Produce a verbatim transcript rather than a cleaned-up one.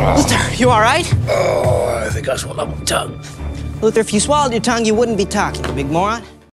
Luther, you all right? Oh, I think I swallowed my tongue. Luther, if you swallowed your tongue, you wouldn't be talking, you big moron.